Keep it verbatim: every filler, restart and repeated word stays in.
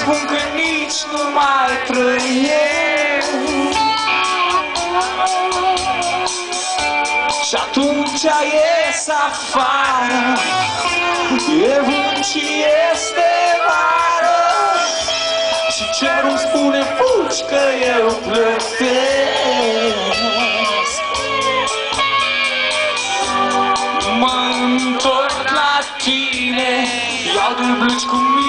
spun că nici nu mai trăiesc. Și atunci ies afară, e vânt și este vară, și cerul spune fugi că eu plătesc. Mă întorc la tine, iau dulbluci cu mine,